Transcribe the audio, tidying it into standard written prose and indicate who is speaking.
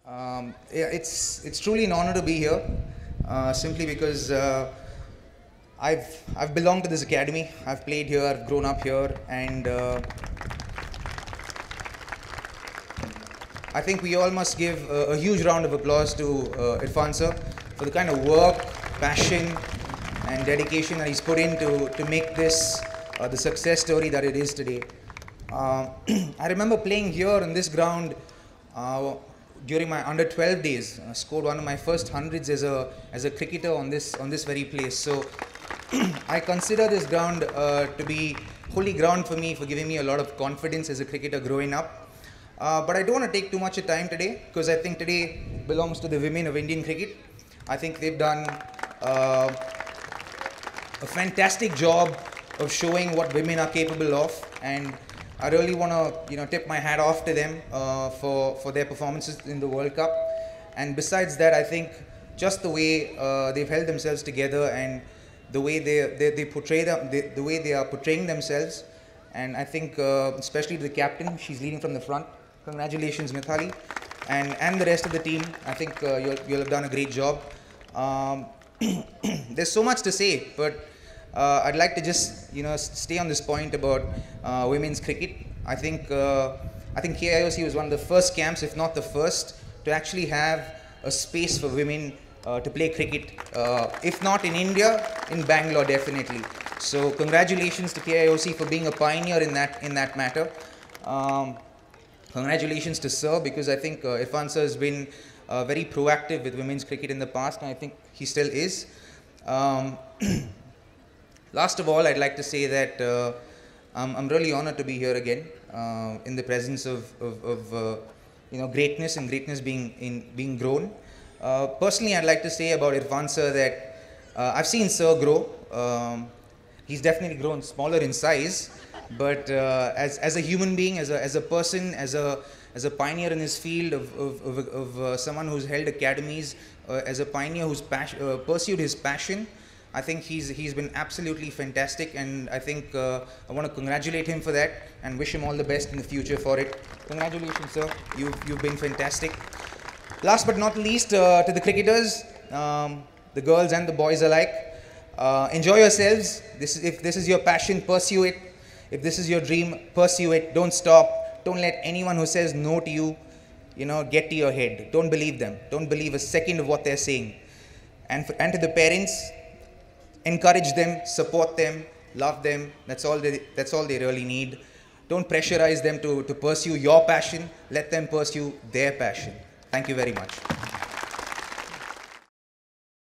Speaker 1: Yeah, it's truly an honor to be here, simply because I've belonged to this academy. I've played here, I've grown up here, and I think we all must give a huge round of applause to Irfan sir for the kind of work, passion, and dedication that he's put in to make this the success story that it is today. I remember playing here in this ground during my under 12 days. I scored one of my first hundreds as a cricketer on this very place. So I consider this ground to be holy ground for me, for giving me a lot of confidence as a cricketer growing up. But I don't want to take too much of time today, because I think today belongs to the women of Indian cricket. I think they've done a fantastic job of showing what women are capable of, and I really want to tip my hat off to them for their performances in the World Cup. And besides that, I think just the way they've held themselves together and the way they portray them, the way they are portraying themselves, and I think especially the captain, she's leading from the front. Congratulations, Mithali, and the rest of the team. I think you'll have done a great job. There's so much to say, but I'd like to just stay on this point about women's cricket. I think KIOC was one of the first camps, if not the first, to actually have a space for women to play cricket. If not in India, in Bangalore definitely. So congratulations to KIOC for being a pioneer in that matter. Congratulations to Sir, because I think Irfan Sir has been very proactive with women's cricket in the past, and I think he still is. Last of all, I'd like to say that I'm really honored to be here again in the presence of greatness, and greatness being grown. Personally, I'd like to say about Irfan Sir that I've seen Sir grow. He's definitely grown smaller in size, but as a human being, as a person, as a pioneer in his field of someone who's held academies, as a pioneer who's pursued his passion, I think he's been absolutely fantastic, and I think I want to congratulate him for that and wish him all the best in the future for it. Congratulations, sir. You've been fantastic. Last but not least, to the cricketers, the girls and the boys alike, enjoy yourselves. If this is your passion, pursue it. If this is your dream, pursue it. Don't stop. Don't let anyone who says no to you, get to your head. Don't believe them. Don't believe a second of what they're saying. And to the parents, encourage them, support them, love them. That's all they really need. Don't pressurize them to pursue your passion. Let them pursue their passion. Thank you very much.